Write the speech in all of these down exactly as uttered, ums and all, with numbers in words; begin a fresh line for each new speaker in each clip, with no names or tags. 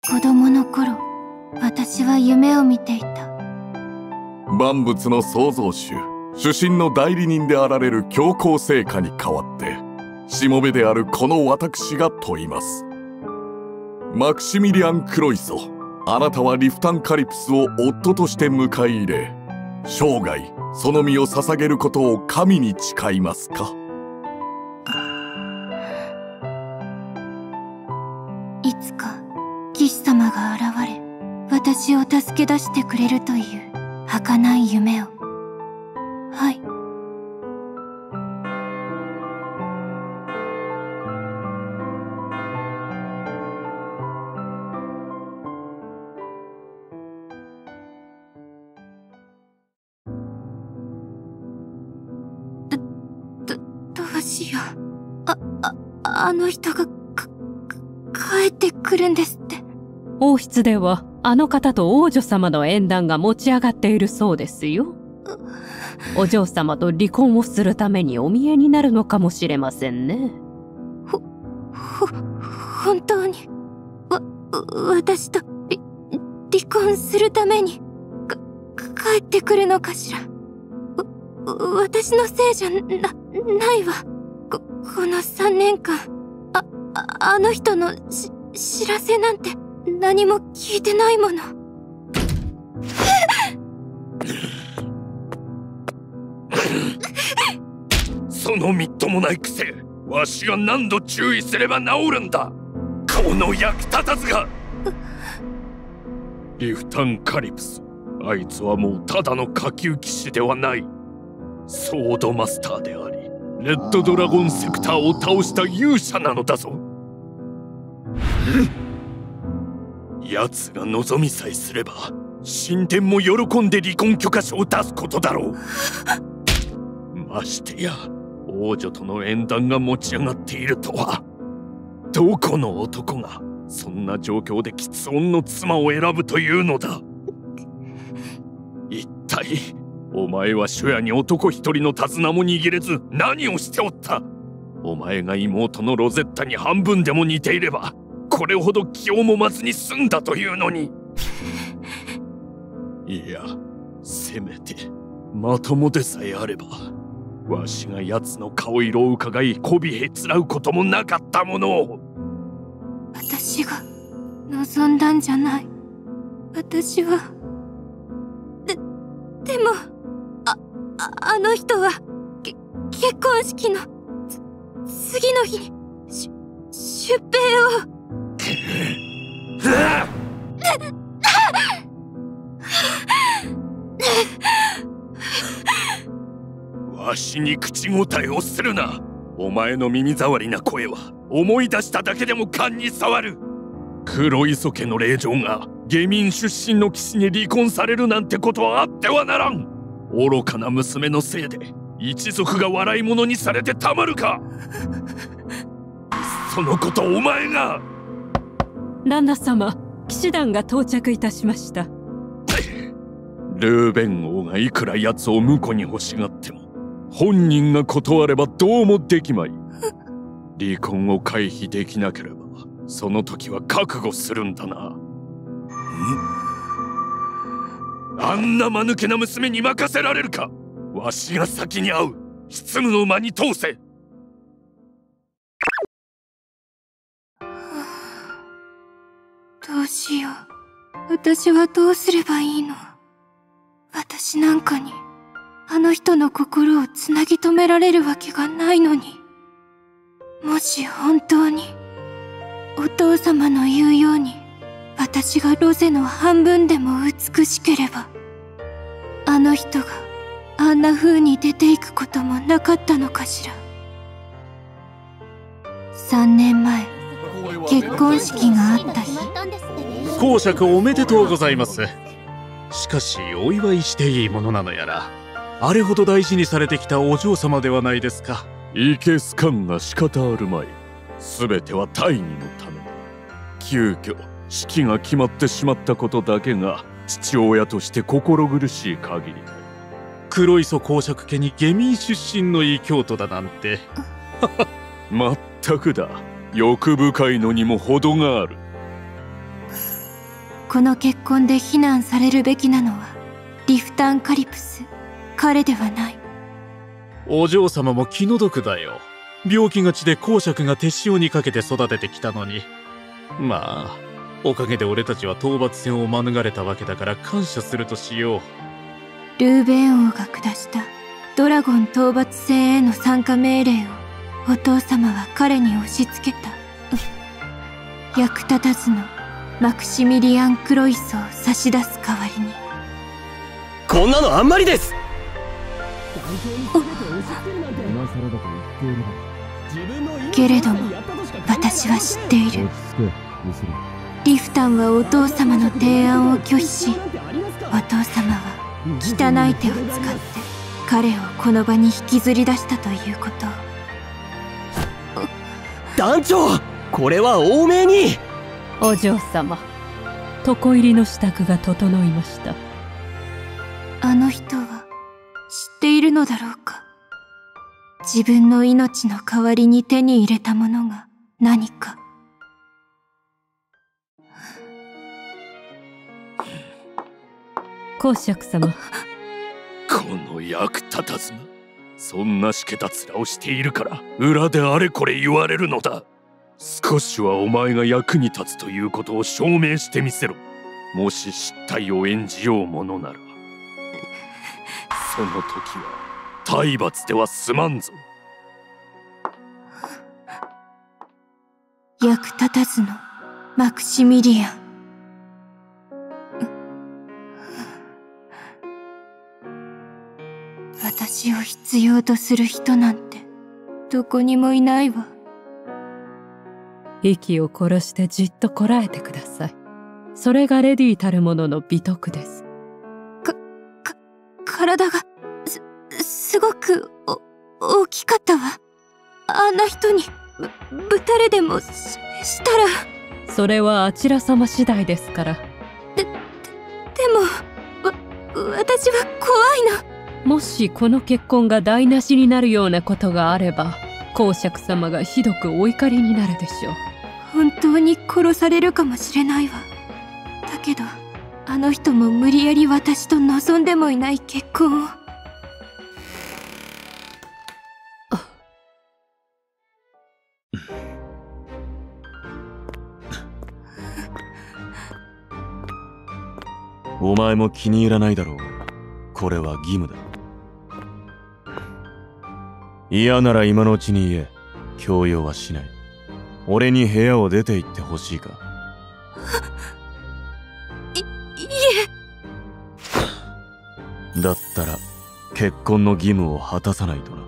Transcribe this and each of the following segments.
子供の頃、私は夢を見ていた。
万物の創造主、主神の代理人であられる教皇聖歌に代わって、しもべであるこの私が問います。マクシミリアン・クロイソ、あなたはリフタン・カリプスを夫として迎え入れ、生涯その身を捧げることを神に誓いますか？
いつか騎士様が現れ、私を助け出してくれるという儚い夢を。はい。ど、ど、どうしよう。あ、あ、あの人がか、か、帰ってくるんですって。
王室ではあの方と王女様の縁談が持ち上がっているそうですよ。お嬢様と離婚をするためにお見えになるのかもしれませんね。
ほ、ほ、本当に、わ、私とり離婚するために、か、帰ってくるのかしら。わ、私のせいじゃな、ないわ。こ、この三年間、あ、あ、あの人のし、知らせなんて何も聞いてないもの。
そのみっともない癖、わしが何度注意すれば治るんだ。この役立たずが。リフタン・カリプス、あいつはもうただの下級騎士ではない。ソードマスターであり、レッドドラゴンセクターを倒した勇者なのだぞ。奴が望みさえすれば、神殿も喜んで離婚許可書を出すことだろう。ましてや王女との縁談が持ち上がっているとは。どこの男がそんな状況で喫音の妻を選ぶというのだ。一体お前は初夜に男一人の手綱も握れず何をしておった。お前が妹のロゼッタに半分でも似ていればこれほど気をもまずに済んだというのに。いや、せめてまともでさえあれば、わしが奴の顔色を伺いこびへつらうこともなかったものを。
私が望んだんじゃない。私は。で、でも、あ、あ、あの人は、け、結婚式の、つ、次の日に、し、出兵を。
わしに口答えをするな。お前の耳障りな声は思い出しただけでも勘に触る。黒磯家の令嬢が下民出身の騎士に離婚されるなんてことはあってはならん。愚かな娘のせいで一族が笑い物にされてたまるか。そのことお前が。
旦那様、騎士団が到着いたしました。
ルーベン王がいくら奴を婿に欲しがっても本人が断ればどうもできまい。離婚を回避できなければその時は覚悟するんだな。あんな間抜けな娘に任せられるか。わしが先に会う。執務の間に通せ。
どうしよう。私はどうすればいいの。私なんかにあの人の心をつなぎ止められるわけがないのに。もし本当にお父様の言うように私がロゼの半分でも美しければ、あの人があんな風に出ていくこともなかったのかしら。三年前、結婚式があった日。
公爵おめでとうございます。しかしお祝いしていいものなのやら、あれほど大事にされてきたお嬢様ではないですか。
いけすかんが仕方あるまい。すべては大義のため。急遽式が決まってしまったことだけが父親として心苦しい限り。
黒磯公爵家に下民出身の異教徒だなんて。
まったくだ。欲深いのにも程がある。
この結婚で非難されるべきなのはリフタンカリプス、彼ではない。
お嬢様も気の毒だよ。病気がちで公爵が手塩にかけて育ててきたのに。まあおかげで俺たちは討伐戦を免れたわけだから感謝するとしよ
う。ルーベン王が下したドラゴン討伐戦への参加命令をお父様は彼に押し付けた。役立たずのマクシミリアン・クロイスを差し出す代わりに。
こんなのあんまりです。
けれども私は知っている。リフタンはお父様の提案を拒否し、お父様は汚い手を使って彼をこの場に引きずり出したということを。
団長、これは多めに。
お嬢様、床入りの支度が整いました。
あの人は知っているのだろうか。自分の命の代わりに手に入れたものが何か。
公爵様、
この役立たずな。そんなしけた面をしているから裏であれこれ言われるのだ。少しはお前が役に立つということを証明してみせろ。もし失態を演じようものならその時は体罰では済まんぞ。
役立たずのマクシミリアン。私を必要とする人なんてどこにもいないわ。
息を殺してじっとこらえてください。それがレディーたるものの美徳です。
か、か、体がす、すごくお大きかったわ。あんな人にぶ、ぶたれでも し, したら。
それはあちら様次第ですから。
で、で、でも、わ、私は怖いの。
もしこの結婚が台無しになるようなことがあれば、公爵様がひどくお怒りになるでしょう。
本当に殺されるかもしれないわ。だけど、あの人も無理やり私と望んでもいない結婚を。
お前も気に入らないだろう。これは義務だ。嫌なら今のうちに言え。強要はしない。俺に部屋を出て行ってほしいか。
い、い
え。だったら結婚の義務を果たさないとな。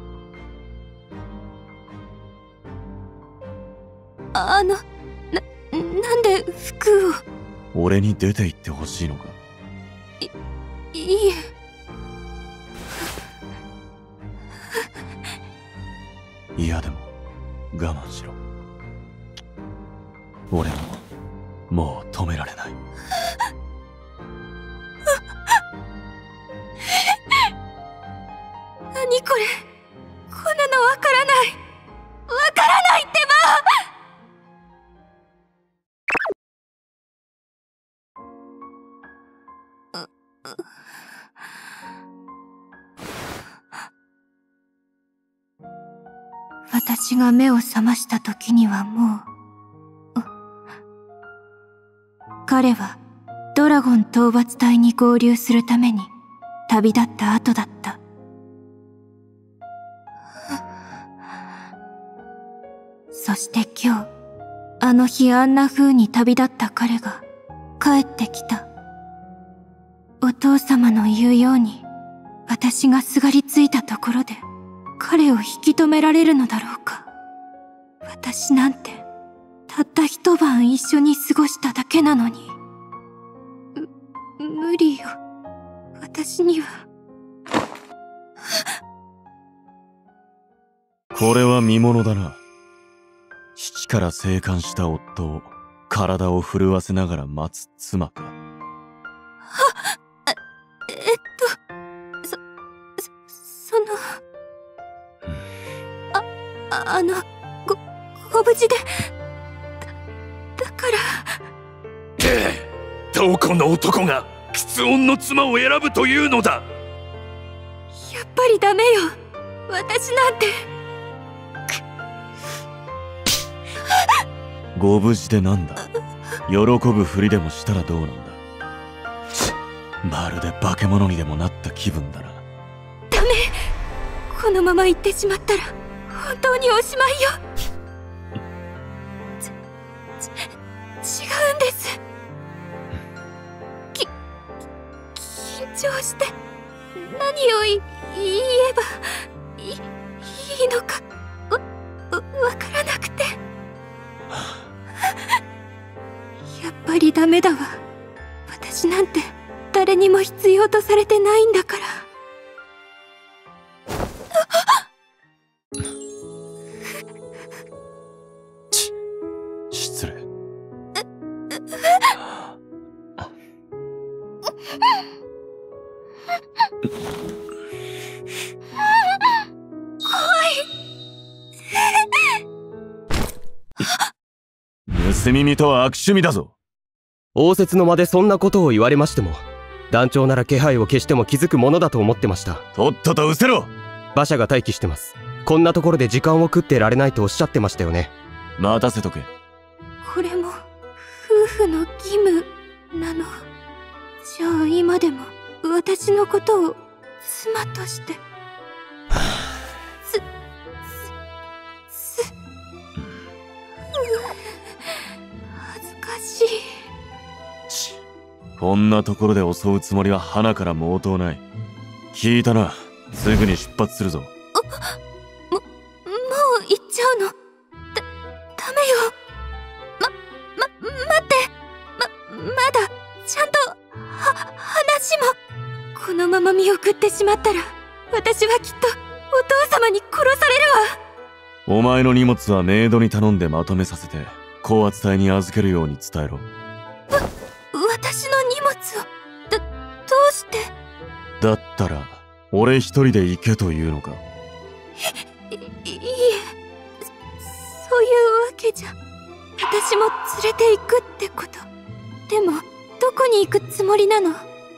あの、な、なんで服を。
俺に出て行ってほしいのか。
い、いいえ。
嫌でも我慢しろ。俺ももう止められない。
何これ、こんなのわからない。わからないってば。う、う私が目を覚ました時にはもう、彼はドラゴン討伐隊に合流するために旅立った後だった。そして今日、あの日あんな風に旅立った彼が帰ってきた。お父様の言うように、私がすがりついたところで彼を引き止められるのだろうか。私なんてたった一晩一緒に過ごしただけなのに。む、無理よ。私には。
これは見ものだな。父から生還した夫を体を震わせながら待つ妻か。
はっ、え、えっと、そ、そ、その、あ、あの、ご、ご無事で、だ、だから。
どこの男が吃音の妻を選ぶというのだ。
やっぱりダメよ。私なんて。
ご無事でなんだ。喜ぶふりでもしたらどうなんだ。ちまるで化け物にでもなった気分だな。
ダメ。このまま行ってしまったら本当におしまいよ。ちち違うんです。き緊張して何をい言えばいいいのかわわからなくて。やっぱりダメだわ。私なんて誰にも必要とされてないんだから。
ち失礼。盗み見とは悪趣味だぞ。
応接の間でそんなことを言われましても、団長なら気配を消しても気づくものだと思ってました。
とっとと失せろ。
馬車が待機してます。こんなところで時間を食ってられないとおっしゃってましたよね。
待たせとけ。
これも夫婦の義務なの。じゃあ今でも私のことを妻として。すすす恥ずかしい。
ちこんなところで襲うつもりは花から毛頭ない。聞いたな。すぐに出発するぞ。
ももう行っちゃうの？だダメよ。まま待って。ままだちゃんとは話も。このまま見送ってしまったら私はきっとお父様に殺されるわ。
お前の荷物はメイドに頼んでまとめさせて高圧隊に預けるように伝えろ。
わ私の荷物をどどうして？
だったら俺一人で行けというのか。
いいいえ、そそういうわけじゃ。私も連れて行くってこと。でもどこに行くつもりなの？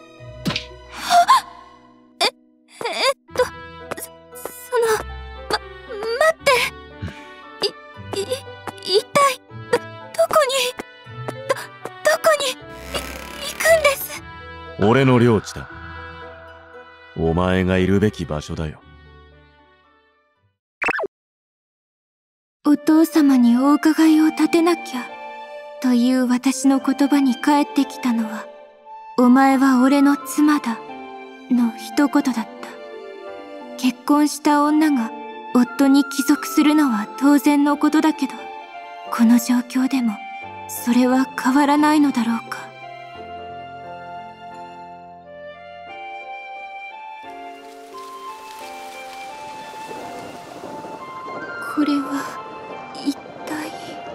え、えっと、そ、その、ま、待って。い、い、一体、ど、どこに、ど、どこに、い、行くんです。
俺の領地だ。お前がいるべき場所だよ。
お父様にお伺いを立てなきゃ、という私の言葉に返ってきたのは、お前は俺の妻だ。の一言だった。結婚した女が夫に帰属するのは当然のことだけど、この状況でもそれは変わらないのだろうか。これは一体。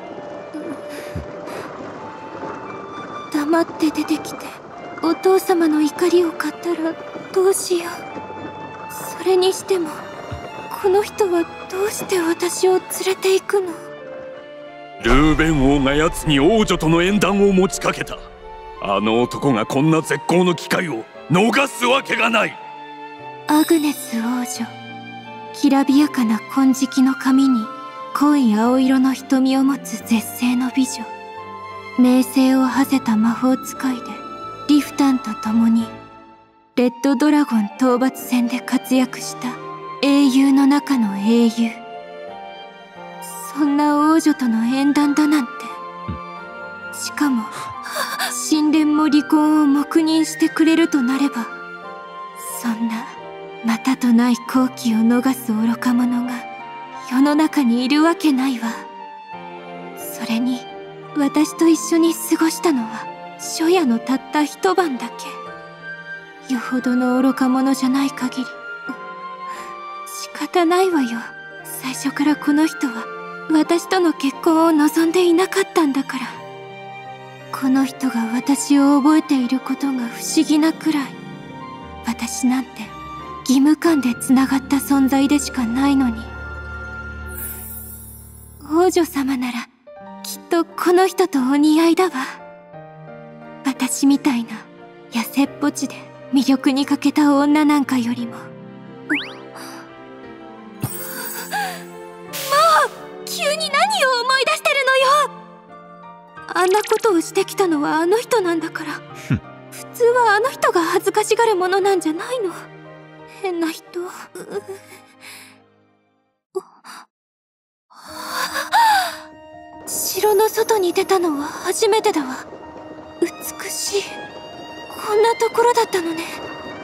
黙って出てきてお父様の怒りを買ったらどうしよう。それにしてもこの人はどうして私を連れて行くの？
ルーベン王が奴に王女との縁談を持ちかけた。あの男がこんな絶好の機会を逃すわけがない。
アグネス王女、きらびやかな金色の髪に濃い青色の瞳を持つ絶世の美女。名声を馳せた魔法使いでリフタンと共にレッドドラゴン討伐戦で活躍した英雄の中の英雄。そんな王女との縁談だなんて。しかも神殿も離婚を黙認してくれるとなれば、そんなまたとない好機を逃す愚か者が世の中にいるわけないわ。それに私と一緒に過ごしたのは初夜のたった一晩だけ。よほどの愚か者じゃない限り仕方ないわよ。最初からこの人は私との結婚を望んでいなかったんだから。この人が私を覚えていることが不思議なくらい、私なんて義務感でつながった存在でしかないのに。王女様ならきっとこの人とお似合いだわ。私私みたいな痩せっぽちで魅力に欠けた女なんかよりも。もう急に何を思い出してるのよ。あんなことをしてきたのはあの人なんだから。普通はあの人が恥ずかしがるものなんじゃないの。変な人。城の外に出たのは初めてだわ。美しい。こんなところだったのね。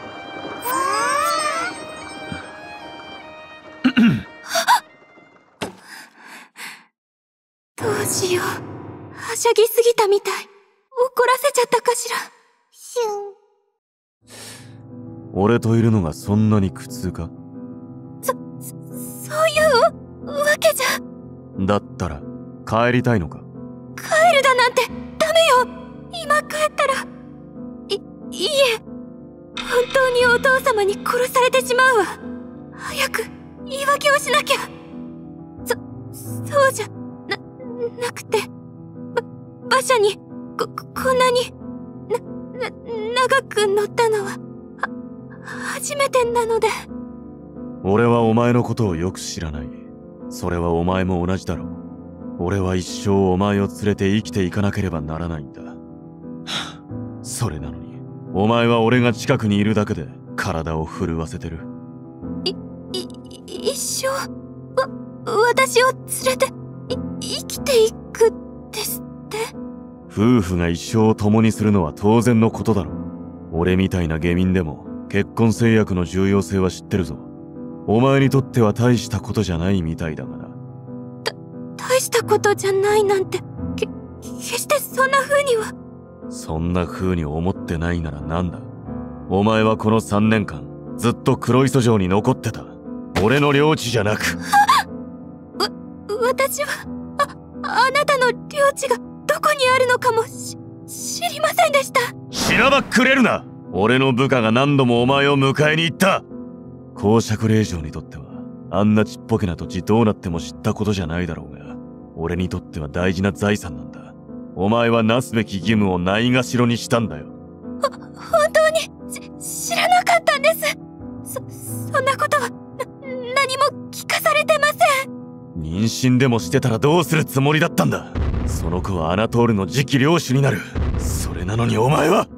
どうしよう。はしゃぎすぎたみたい。怒らせちゃったかしら。シュ
ン。俺といるのがそんなに苦痛か？
そ、そ、そういうわけじゃ。
だったら帰りたいのか？
帰るだなんてダメよ。今帰ったら。い、いいえ。本当にお父様に殺されてしまうわ。早く言い訳をしなきゃ。そ、そうじゃ、な、なくて。ば、馬車に、こ、こんなに、な、な、長く乗ったのは、は、初めてなので。
俺はお前のことをよく知らない。それはお前も同じだろう。俺は一生お前を連れて生きていかなければならないんだ。それなのに、お前は俺が近くにいるだけで体を震わせてる。
い、い、一生、わ、私を連れて、い、生きていくですって？
夫婦が一生を共にするのは当然のことだろう。俺みたいな下民でも結婚制約の重要性は知ってるぞ。お前にとっては大したことじゃないみたいだがな。
た、大したことじゃないなんて、け、決してそんな風には。
そんな風に思ってないならなんだ。お前はこのさんねんかんずっと黒磯城に残ってた。俺の領地じゃなく。
わ、私は、あ、あなたの領地がどこにあるのかもし、知りませんでした。
しらばっくれるな。俺の部下が何度もお前を迎えに行った。公爵令嬢にとってはあんなちっぽけな土地どうなっても知ったことじゃないだろうが、俺にとっては大事な財産なんだ。お前はなすべき義務をないがしろにしたんだよ。
ほ、本当にし知らなかったんです。そ、そんなことはな、何も聞かされてません。
妊娠でもしてたらどうするつもりだったんだ。その子はアナトールの次期領主になる。それなのにお前は。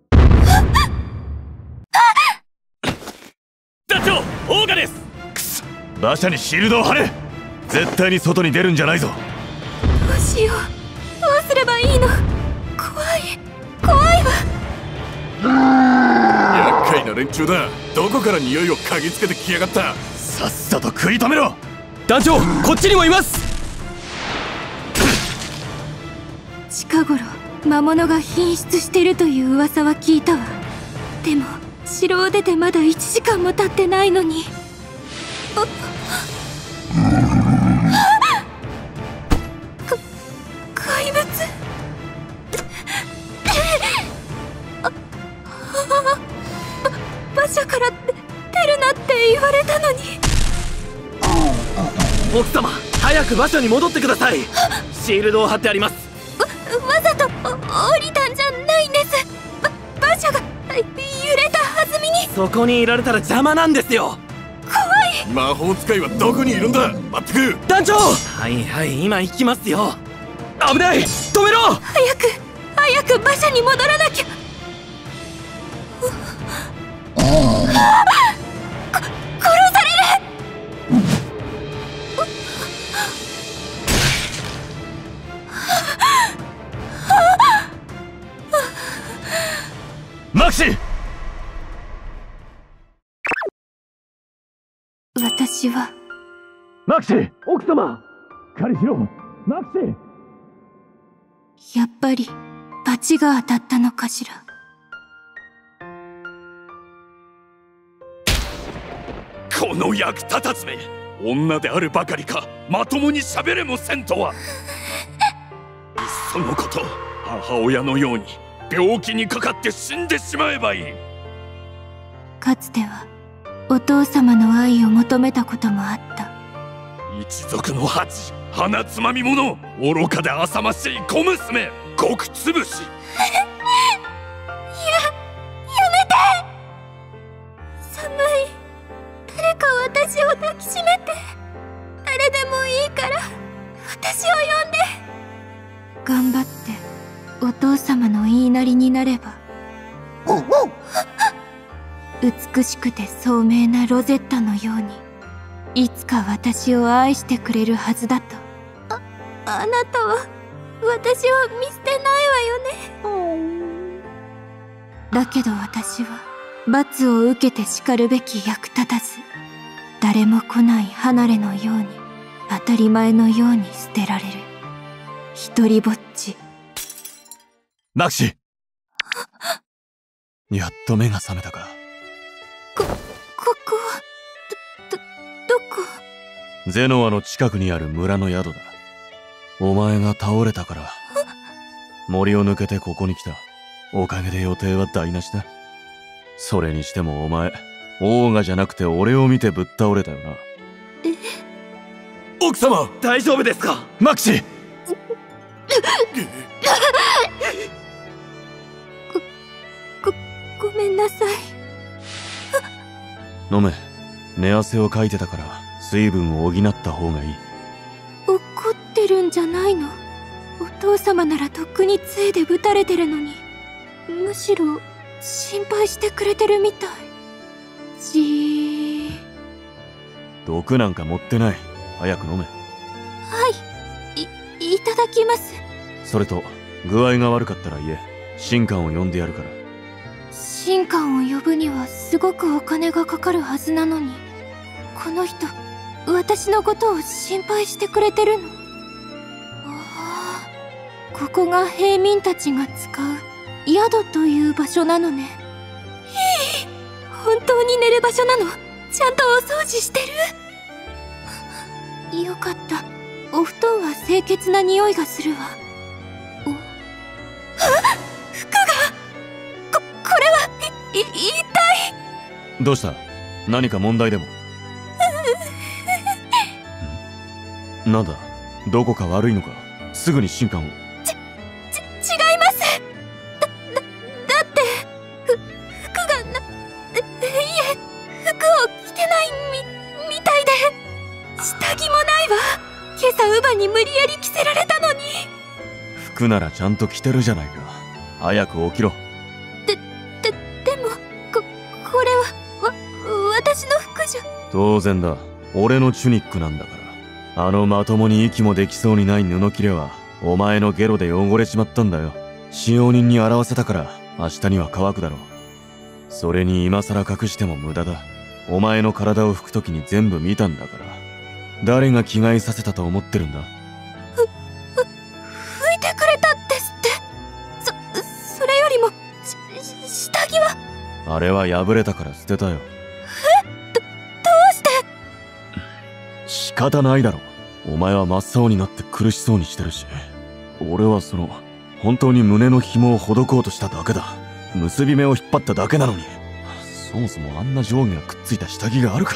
団長、オーガです。
くそ、馬車にシールドを貼れ。絶対に外に出るんじゃないぞ。
どうしよう。どうすればいいの。怖い怖いわ。
厄介な連中だ。どこから匂いを嗅ぎつけてきやがった。
さっさと食い止めろ。
団長、こっちにもいます。
近頃魔物が頻出してるという噂は聞いたわ。でも城を出てまだいちじかんも経ってないのに。あっ、か怪物。ああ、馬車から出るなって言われたのに。
奥様、早く馬車に戻ってください。シールドを貼ってあります。
わ、わざと降りたんじゃないんです。ば馬車が揺れた弾みに。
そこにいられたら邪魔なんですよ。
怖い。
魔法使いはどこにいるんだ。待ってく。
団長。はいはい今行きますよ。危ない、止めろ。
早く早く馬車に戻らなきゃ。こ殺される。
マクシー。
私は
マクシー、奥様。しっかりしろ、マクシー。
やっぱり罰が当たったのかしら。
この役立たずめ、女であるばかりかまともに喋れもせんとは。いっそのこと母親のように病気にかかって死んでしまえばいい。
かつてはお父様の愛を求めたこともあった。
一族の恥、鼻つまみ者、愚かで浅ましい小娘、極つぶし。
私を抱きしめて。誰でもいいから私を呼んで。頑張ってお父様の言いなりになれば、美しくて聡明なロゼッタのようにいつか私を愛してくれるはずだと。あ、あなたは私を見捨てないわよね。だけど私は罰を受けて叱るべき役立たず、誰も来ない離れのように当たり前のように捨てられる一人ぼっち。
マクシやっと目が覚めたか。
こ、ここはど、ど、どこ？
ゼノアの近くにある村の宿だ。お前が倒れたから森を抜けてここに来た。おかげで予定は台無しだ。それにしてもお前オーガじゃなくて俺を見てぶっ倒れたよな。
え？
奥様
大丈夫ですか？
マクシ
ご、ご、ごめんなさい。
飲め。寝汗をかいてたから水分を補った方がいい。
怒ってるんじゃないの？お父様ならとっくに杖でぶたれてるのに、むしろ心配してくれてるみたい。じー。
毒なんか持ってない。早く飲め。
はい、い、いただきます。
それと具合が悪かったら言え。神官を呼んでやるから。
神官を呼ぶにはすごくお金がかかるはずなのに、この人私のことを心配してくれてるの。ああ、ここが平民たちが使う宿という場所なのね。ひぃ、本当に寝る場所なの？ちゃんとお掃除してる？よかった。お布団は清潔な匂いがするわ。お、あ、服が、こ、これはい、い、痛い。
どうした？何か問題でも？ん？なんだ？どこか悪いのか？すぐに神官を。
ち、ち、違います。だ、だ、だって、ふ、服がな、いえ、服を着てないみ、みたいで、下着もないわ。今朝乳母に無理やり着せられたのに。
服ならちゃんと着てるじゃないか。早く起きろ。
で、で、でも、こ、これは、わ、私の服じゃ。
当然だ。俺のチュニックなんだから。あのまともに息もできそうにない布切れは、お前のゲロで汚れちまったんだよ。使用人に洗わせたから、明日には乾くだろう。それに今更隠しても無駄だ。お前の体を拭くときに全部見たんだから。誰が着替えさせたと思ってるんだ？
ふ、ふ、拭いてくれたですって。そ、それよりも、し、下着は？
あれは破れたから捨てたよ。
え？ど、どうして？
仕方ないだろ。お前は真っ青になって苦しそうにしてるし。俺はその、本当に胸の紐をほどこうとしただけだ。結び目を引っ張っただけなのに。そもそもあんな上下がくっついた下着があるか。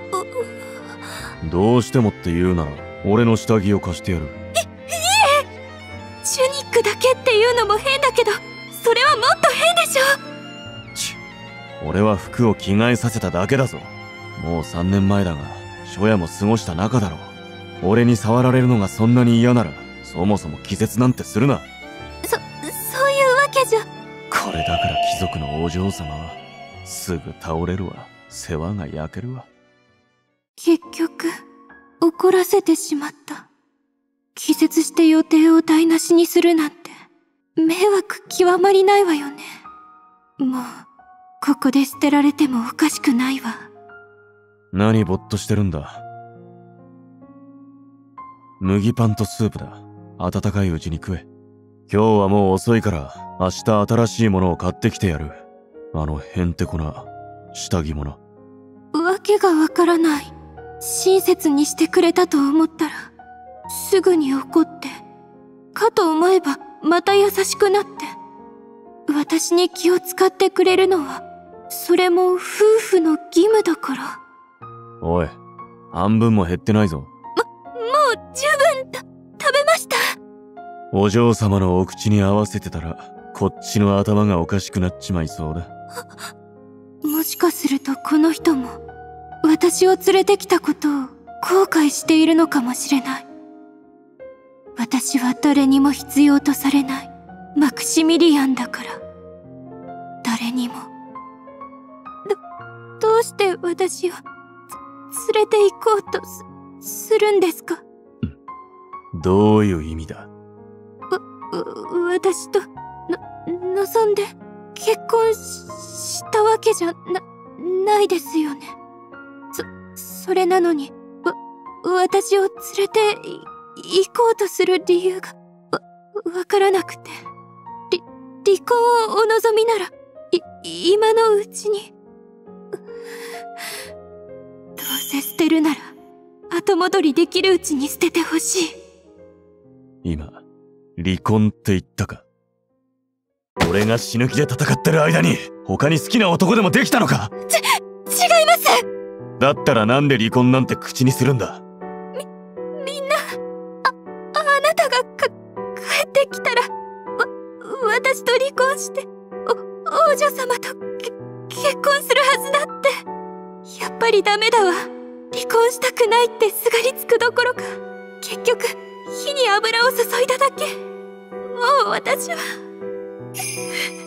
どうしてもって言うなら、俺の下着を貸してやる。い、い
えチュニックだけっていうのも変だけど、それはもっと変でしょ。
ち、俺は服を着替えさせただけだぞ。もうさんねんまえだが、初夜も過ごした仲だろう。俺に触られるのがそんなに嫌なら、そもそも気絶なんてするな。
そ、そういうわけじゃ。
これだから貴族のお嬢様は、すぐ倒れるわ。世話が焼けるわ。
結局、怒らせてしまった。気絶して予定を台無しにするなんて、迷惑極まりないわよね。もう、ここで捨てられてもおかしくないわ。
何ぼっとしてるんだ。麦パンとスープだ。温かいうちに食え。今日はもう遅いから、明日新しいものを買ってきてやる。あのへんてこな、下着もな。
わけがわからない。親切にしてくれたと思ったら、すぐに怒って、かと思えばまた優しくなって、私に気を使ってくれるのは、それも夫婦の義務だから。
おい、半分も減ってないぞ。
ま、もう十分た、食べました。
お嬢様のお口に合わせてたら、こっちの頭がおかしくなっちまいそうだ。
もしかするとこの人も、 私を連れてきたことを後悔しているのかもしれない。私は誰にも必要とされないマクシミリアンだから。誰にも。ど、どうして私を連れて行こうとす、するんですか？
どういう意味だ？
わ、私と、の、望んで結婚 し, したわけじゃな、ないですよね。そ、それなのに、わ、私を連れて行こうとする理由が、わ、わからなくて。り、離婚をお望みなら、い、今のうちに。どうせ捨てるなら、後戻りできるうちに捨ててほしい。
今、離婚って言ったか？俺が死ぬ気で戦ってる間に他に好きな男でもできたのか？
ち、違います！
だったらなんで離婚なんて口にするんだ？
み、みんな、あ、あなたがか、帰ってきたら、わ、私と離婚して、お、王女様とけ、結婚するはずだって。やっぱりダメだわ。離婚したくないってすがりつくどころか、結局、火に油を注いだだけ。もう私は